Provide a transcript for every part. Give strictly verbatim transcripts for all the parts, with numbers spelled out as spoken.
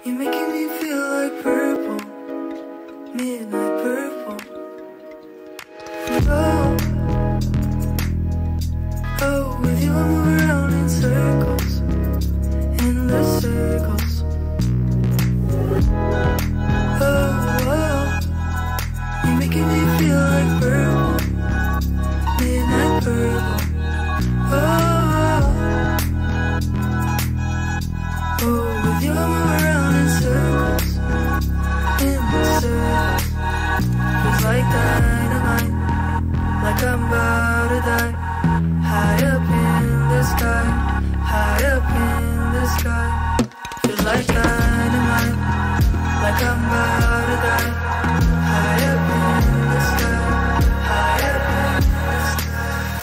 You're making me feel like purple, midnight purple. Oh, oh, with you I move around in circles, endless circles. Oh, oh, you're making me feel like purple, midnight purple. Oh, oh, with you I move around in circles, endless circles. Feels like dynamite, like I'm about to die. High up in the sky, high up in the sky. Feels like dynamite, like I'm about to die. High up in the sky, high up in the sky.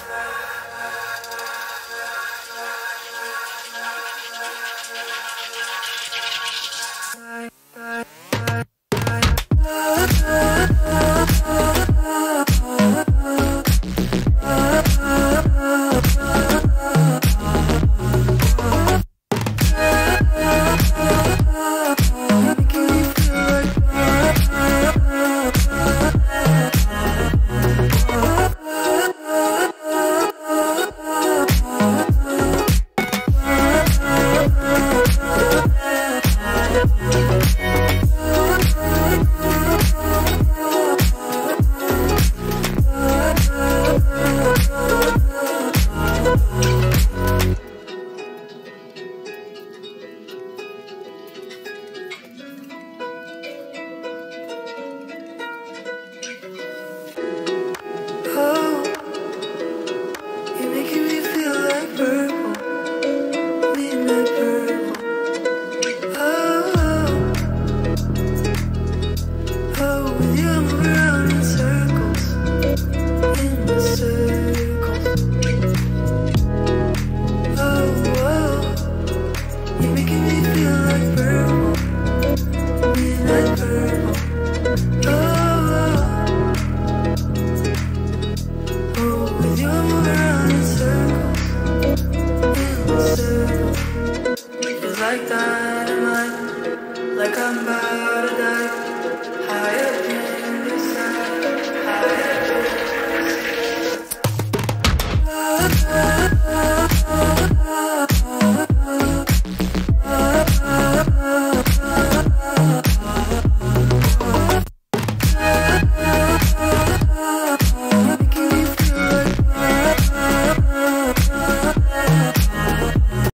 Like dynamite, like I'm back.